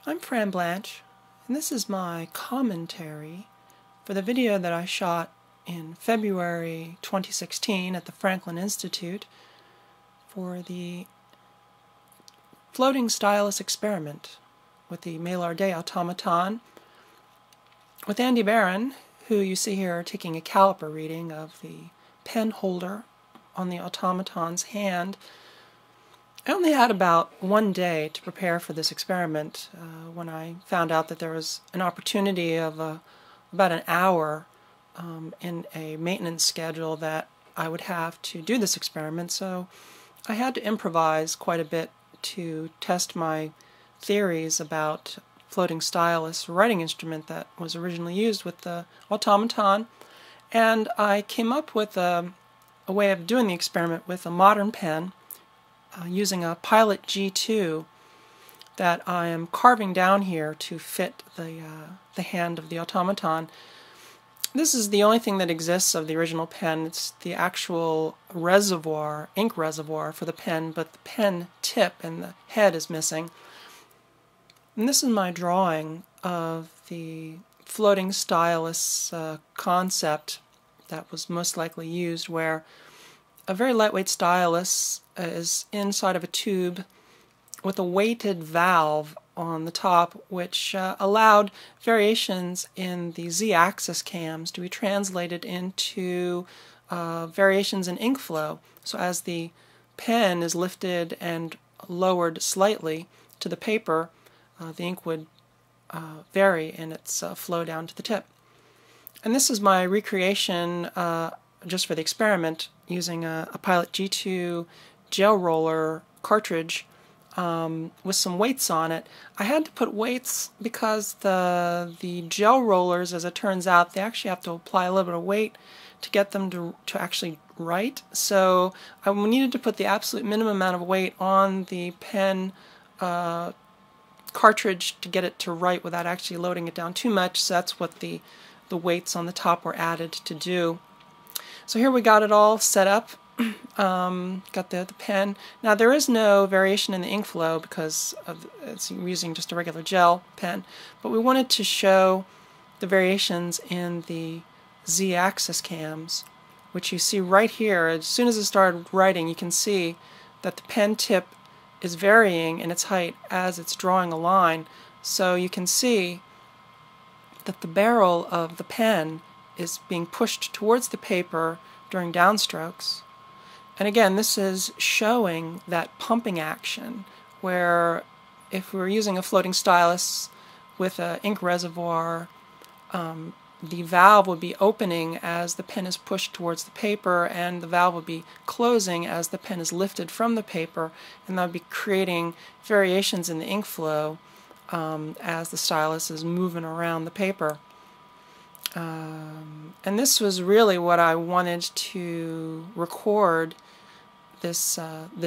I'm Fran Blanche, and this is my commentary for the video that I shot in February 2016 at the Franklin Institute for the floating stylus experiment with the Maillardet Automaton with Andy Barron, who you see here taking a caliper reading of the pen holder on the automaton's hand. I only had about one day to prepare for this experiment when I found out that there was an opportunity of about an hour in a maintenance schedule that I would have to do this experiment. So I had to improvise quite a bit to test my theories about floating stylus writing instrument that was originally used with the automaton. And I came up with a way of doing the experiment with a modern pen using a Pilot G2 that I am carving down here to fit the hand of the automaton. This is the only thing that exists of the original pen. It's the actual reservoir, ink reservoir for the pen, but the pen tip and the head is missing. And this is my drawing of the floating stylus concept that was most likely used, where a very lightweight stylus is inside of a tube with a weighted valve on the top, which allowed variations in the z-axis cams to be translated into variations in ink flow. So as the pen is lifted and lowered slightly to the paper, the ink would vary in its flow down to the tip. And this is my recreation just for the experiment using a Pilot G2 gel roller cartridge with some weights on it. I had to put weights because the gel rollers, as it turns out, they actually have to apply a little bit of weight to get them to actually write. So I needed to put the absolute minimum amount of weight on the pen cartridge to get it to write without actually loading it down too much. So that's what the weights on the top were added to do. So here we got it all set up. Got the pen. Now there is no variation in the ink flow because it's using just a regular gel pen, but we wanted to show the variations in the z-axis cams, which you see right here. As soon as it started writing, you can see that the pen tip is varying in its height as it's drawing a line. So you can see that the barrel of the pen is being pushed towards the paper during downstrokes. And again, this is showing that pumping action, where if we were using a floating stylus with an ink reservoir, the valve would be opening as the pen is pushed towards the paper, and the valve would be closing as the pen is lifted from the paper, and that would be creating variations in the ink flow as the stylus is moving around the paper. And this was really what I wanted to record, this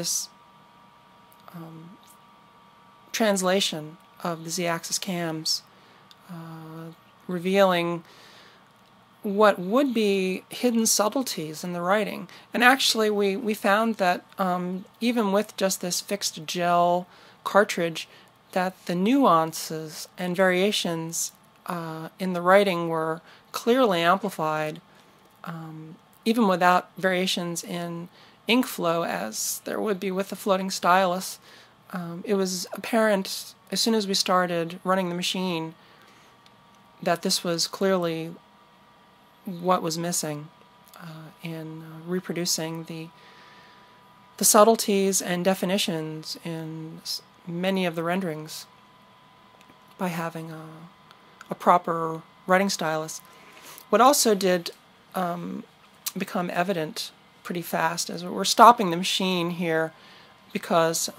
translation of the z-axis cams, revealing what would be hidden subtleties in the writing. And actually we found that even with just this fixed gel cartridge, that the nuances and variations in the writing were clearly amplified, even without variations in ink flow as there would be with the floating stylus. It was apparent as soon as we started running the machine that this was clearly what was missing in reproducing the subtleties and definitions in many of the renderings by having a proper writing stylus. What also did become evident pretty fast is we're stopping the machine here because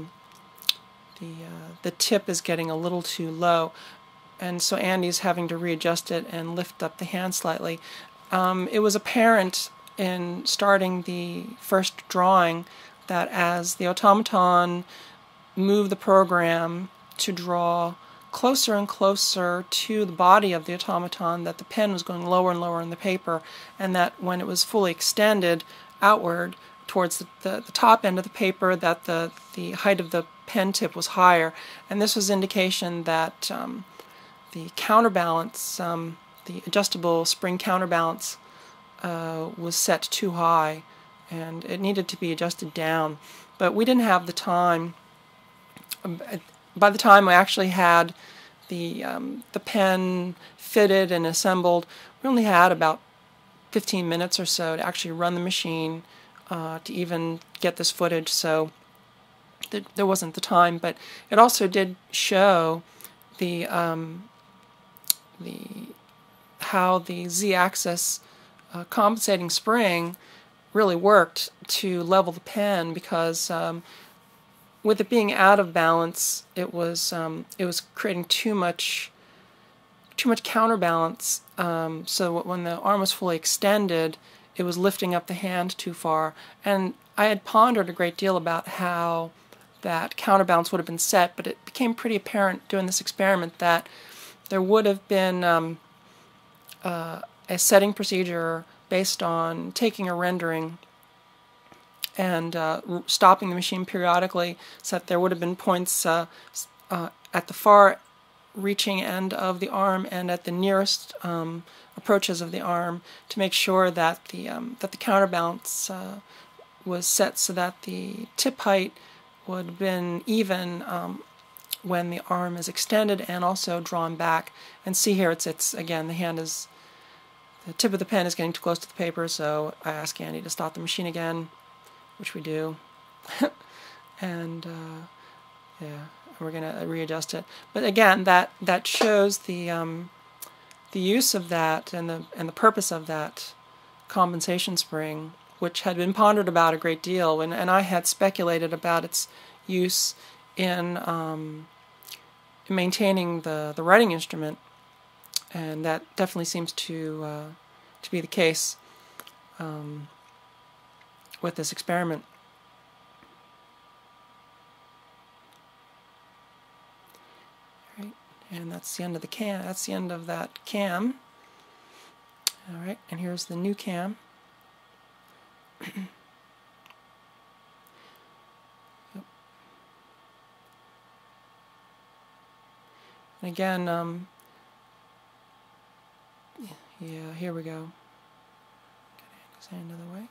the tip is getting a little too low, and so Andy's having to readjust it and lift up the hand slightly. It was apparent in starting the first drawing that as the automaton moved the program to draw closer and closer to the body of the automaton, that the pen was going lower and lower in the paper, and that when it was fully extended outward towards the top end of the paper, that the height of the pen tip was higher, and this was indication that the counterbalance, the adjustable spring counterbalance, was set too high, and it needed to be adjusted down. But we didn't have the time. By the time I actually had the pen fitted and assembled, we only had about 15 minutes or so to actually run the machine to even get this footage, so there wasn't the time. But it also did show the how the z-axis compensating spring really worked to level the pen, because with it being out of balance, it was creating too much counterbalance. So when the arm was fully extended, it was lifting up the hand too far. And I had pondered a great deal about how that counterbalance would have been set, but it became pretty apparent doing this experiment that there would have been a setting procedure based on taking a rendering and stopping the machine periodically, so that there would have been points at the far reaching end of the arm and at the nearest approaches of the arm, to make sure that the counterbalance was set so that the tip height would have been even when the arm is extended and also drawn back. And see here, it's again, the tip of the pen is getting too close to the paper, so I ask Andy to stop the machine again, which we do, and yeah, we're going to readjust it. But again, that shows the use of that and the purpose of that compensation spring, which had been pondered about a great deal, and I had speculated about its use in maintaining the writing instrument, and that definitely seems to be the case with this experiment. All right, and that's the end of the cam. That's the end of that cam. All right, and here's the new cam. Yep. And again, yeah, here we go. Stand another way.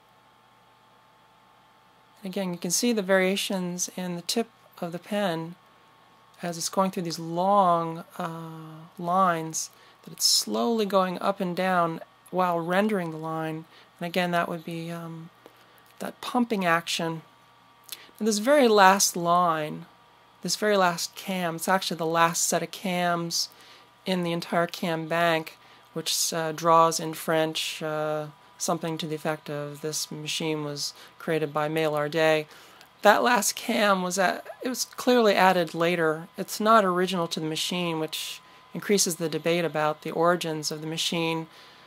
And again, you can see the variations in the tip of the pen as it's going through these long lines, that it's slowly going up and down while rendering the line. And again, that would be that pumping action. And this very last line, this very last cam, it's actually the last set of cams in the entire cam bank, which draws in French something to the effect of, "This machine was created by Maillardet." That last cam it was clearly added later. It's not original to the machine, which increases the debate about the origins of the machine.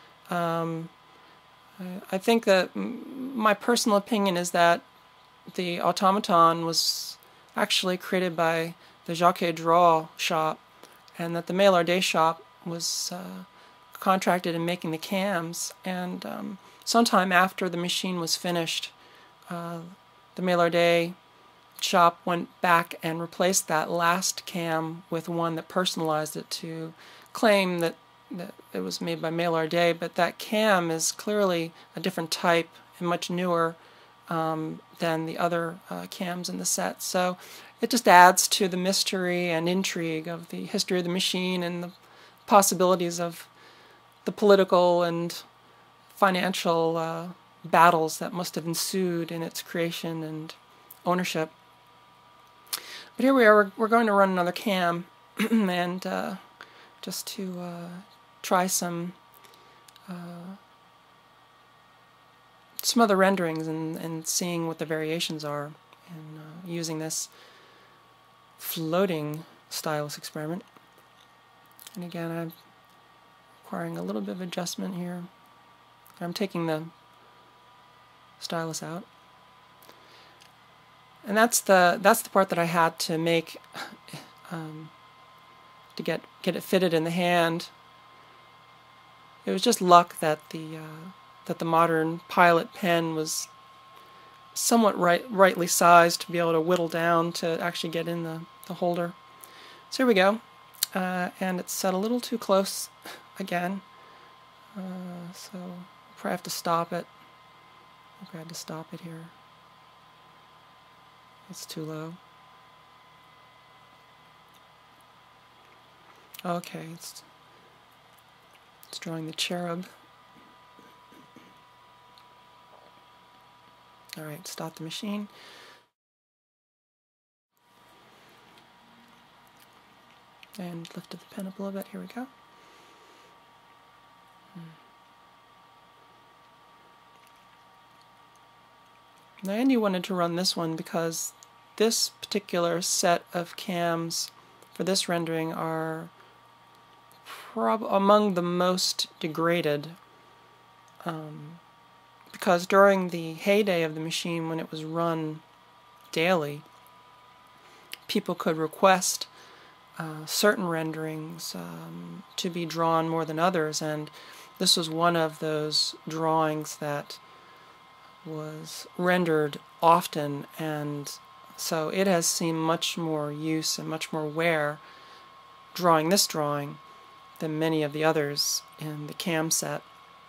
I think that my personal opinion is that the automaton was actually created by the Jacques Draw shop, and that the Maillardet shop was contracted in making the cams, and sometime after the machine was finished, the Maillardet shop went back and replaced that last cam with one that personalized it, to claim that it was made by Maillardet, but that cam is clearly a different type and much newer than the other cams in the set. So it just adds to the mystery and intrigue of the history of the machine and the possibilities of the political and financial battles that must have ensued in its creation and ownership. But here we are, we're going to run another cam and just to try some other renderings and seeing what the variations are, and using this floating stylus experiment. And again, I'm requiring a little bit of adjustment here. I'm taking the stylus out, and that's the part that I had to make to get it fitted in the hand. It was just luck that the modern Pilot pen was somewhat rightly sized to be able to whittle down to actually get in the holder. So here we go, and it's set a little too close again, so I'll probably have to stop it. I think I had to stop it here. It's too low. Okay, it's drawing the cherub. Alright, stop the machine. And lifted the pen up a little bit. Here we go. Now Andy wanted to run this one because this particular set of cams for this rendering are among the most degraded, because during the heyday of the machine, when it was run daily, people could request certain renderings to be drawn more than others, and this was one of those drawings that was rendered often, and so it has seen much more use and much more wear drawing this drawing than many of the others in the cam set.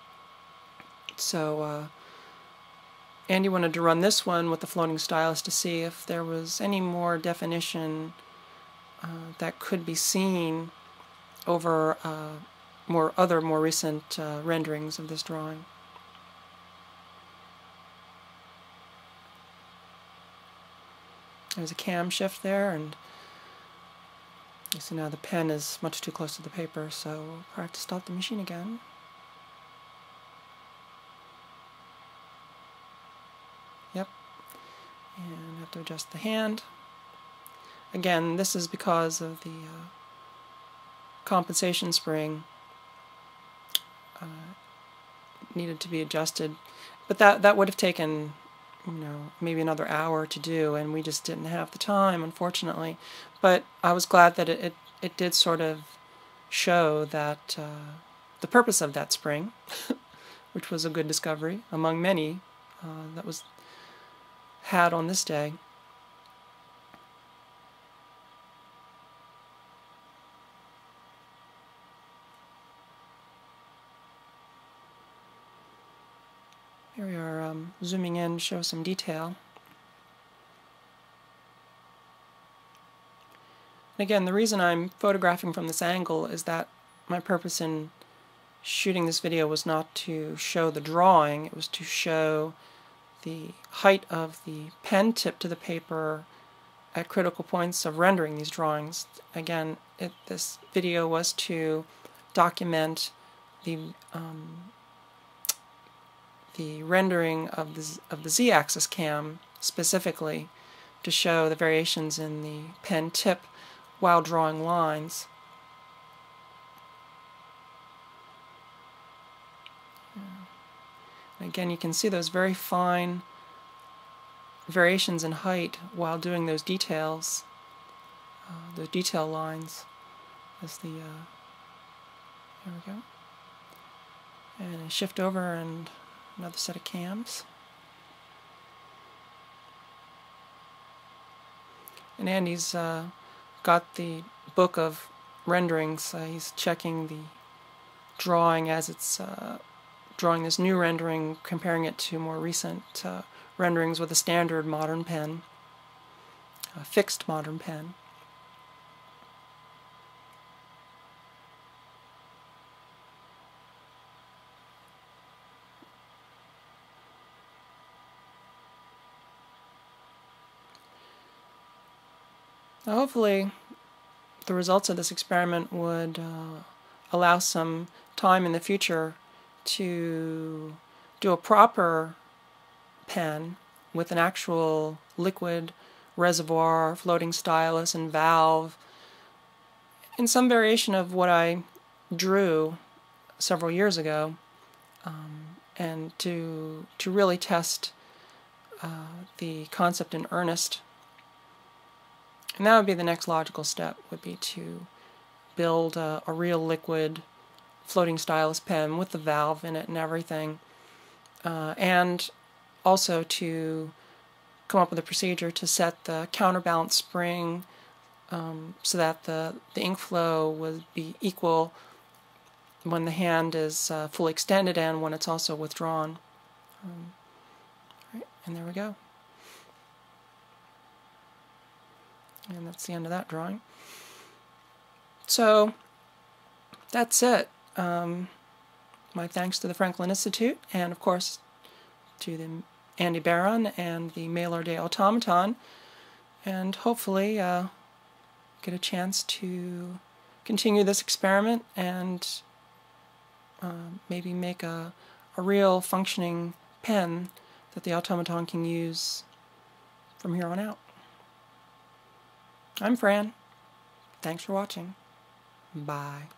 So Andy wanted to run this one with the floating stylus to see if there was any more definition that could be seen over more recent renderings of this drawing. There's a cam shift there, and you see now the pen is much too close to the paper, so I have to stop the machine again. Yep. And I have to adjust the hand. Again, this is because of the compensation spring needed to be adjusted, but that would have taken, you know, maybe another hour to do, and we just didn't have the time, unfortunately. But I was glad that it did sort of show that the purpose of that spring, which was a good discovery among many that was had on this day. Here we are zooming in to show some detail. And again, the reason I'm photographing from this angle is that my purpose in shooting this video was not to show the drawing, it was to show the height of the pen tip to the paper at critical points of rendering these drawings. Again, this video was to document the rendering of the z-axis cam specifically, to show the variations in the pen tip while drawing lines. And again, you can see those very fine variations in height while doing those details, those detail lines. As the here we go, and I shift over and another set of cams. And Andy's got the book of renderings. He's checking the drawing as it's drawing this new rendering, comparing it to more recent renderings with a standard modern pen, a fixed modern pen. Now, hopefully the results of this experiment would allow some time in the future to do a proper pen with an actual liquid reservoir, floating stylus, and valve, in some variation of what I drew several years ago, and to really test the concept in earnest. And that would be the next logical step, would be to build a real liquid floating stylus pen with the valve in it and everything, and also to come up with a procedure to set the counterbalance spring so that the ink flow would be equal when the hand is fully extended and when it's also withdrawn. Right, and there we go. And that's the end of that drawing. So that's it. My thanks to the Franklin Institute, and of course to the Andy Barron and the Maillardet Automaton, and hopefully get a chance to continue this experiment and maybe make a real functioning pen that the automaton can use from here on out. I'm Fran. Thanks for watching. Bye.